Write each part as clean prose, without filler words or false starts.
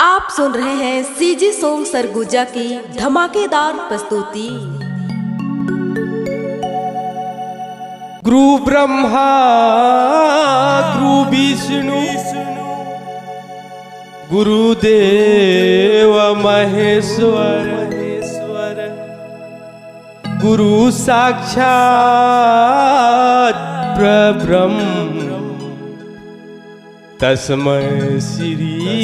आप सुन रहे हैं सीजी सॉन्ग सरगुजा की धमाकेदार प्रस्तुति। गुरु ब्रह्मा गुरु विष्णु गुरुदेव महेश्वर गुरु साक्षात परब्रह्म तस्मै श्री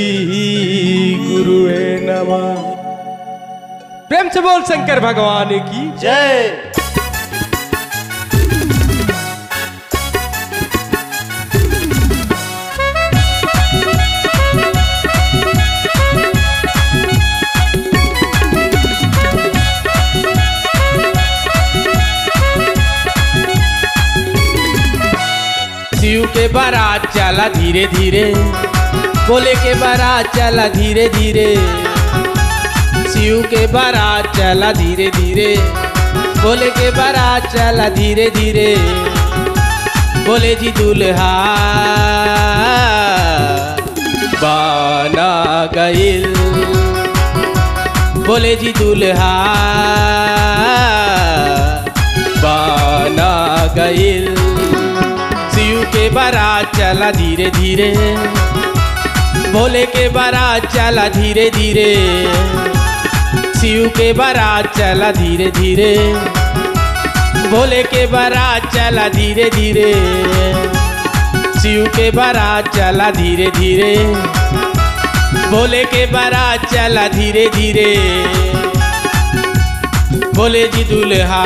गुरुवे नमः। प्रेम से बोल शंकर भगवान की जय। शिव के बारात चला धीरे धीरे, बोले के बारात चला धीरे धीरे। शिव के बारात चला धीरे धीरे, बोले के बारात चला धीरे धीरे। बोले जी दूल्हा बना गइल, बोले जी दूल्हा बना गइल। शिव के बारात चला धीरे धीरे, भोले के बारात चला धीरे धीरे। शिव के बारात चला धीरे धीरे, भोले के बारात चला धीरे धीरे। शिव के बारात चला धीरे धीरे, भोले के बारात चला धीरे धीरे। बोले जी दूल्हा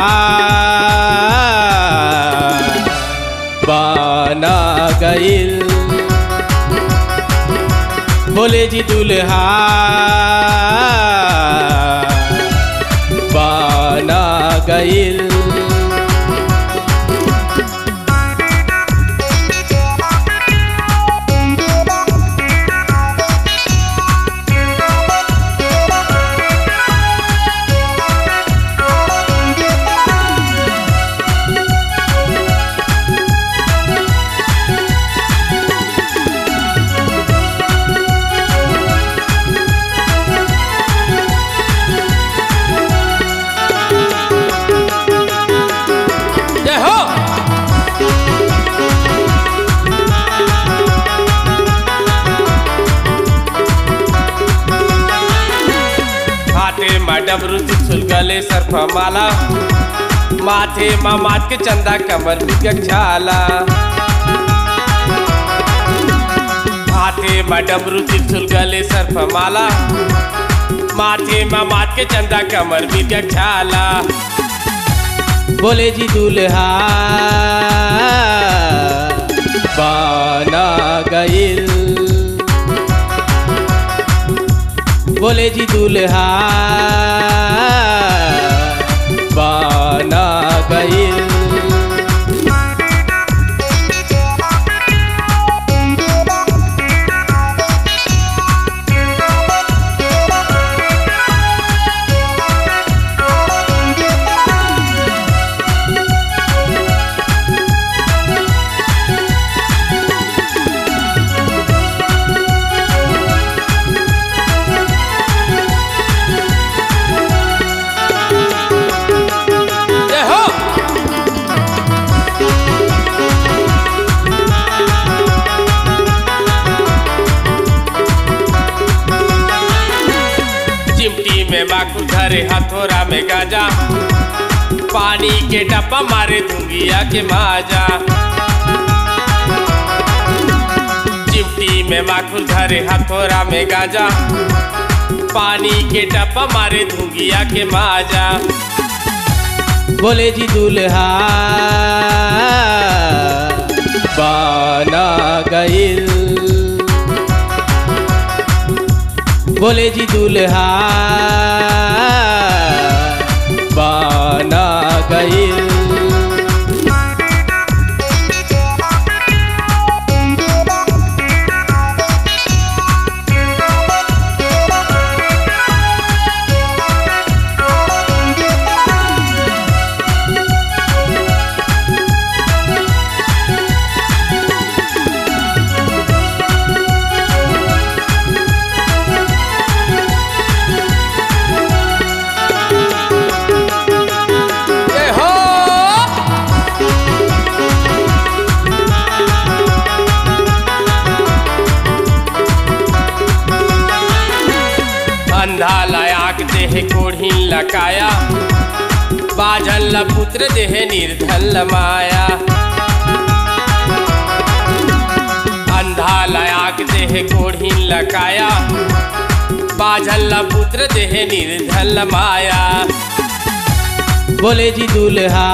बना गइल, बोले जी दूल्हा बना गइल। डमरू त्रिशूल गले सर्प माला, माथे माँ मात के चंदा कमर में छाला। हाथे माँ डमरू त्रिशूल गले सर्प माला, माथे माँ मात के चंदा कमर में छाला। बोले जी दूल्हा बना गइल, बोले जी दूल्हा बना गइल। बाकुर धरे हथोरा में गाजा, पानी के डब्बा मारे धुंगिया के माजा। चिमटी में बाकुर धरे हथोरा में गाजा, पानी के डब्बा मारे धुंगिया के माजा। बोले जी दूल्हा बना गइल, बोले जी दूल्हा बना गइल। अंधा लयाक देह कोढ़ी लकाया, बाझल पुत्र देह निर्धल माया। अंधा लयाक देह कोढ़ी लकाया, बाझल पुत्र देह निर्धल माया। बोले जी दूल्हा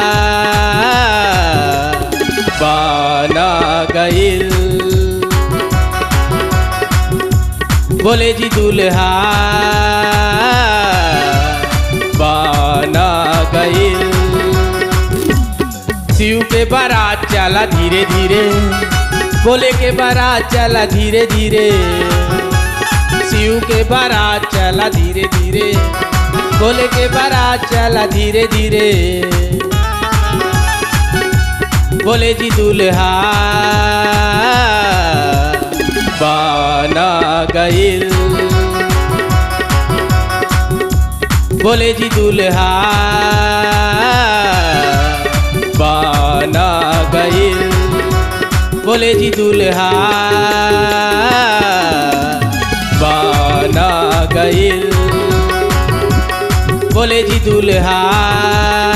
बना गइल, बोले जी दूल्हा बना गइल। शिव के बारात चला धीरे धीरे, बोले के बारात चला धीरे धीरे। शिव के बारात चला धीरे धीरे, बोले के बारात चला धीरे धीरे। बोले जी दूल्हा बना गइल, बोले जी दूल्हा बना गइल, बोले जी दूल्हा बना गइल, बोले जी दूल्हा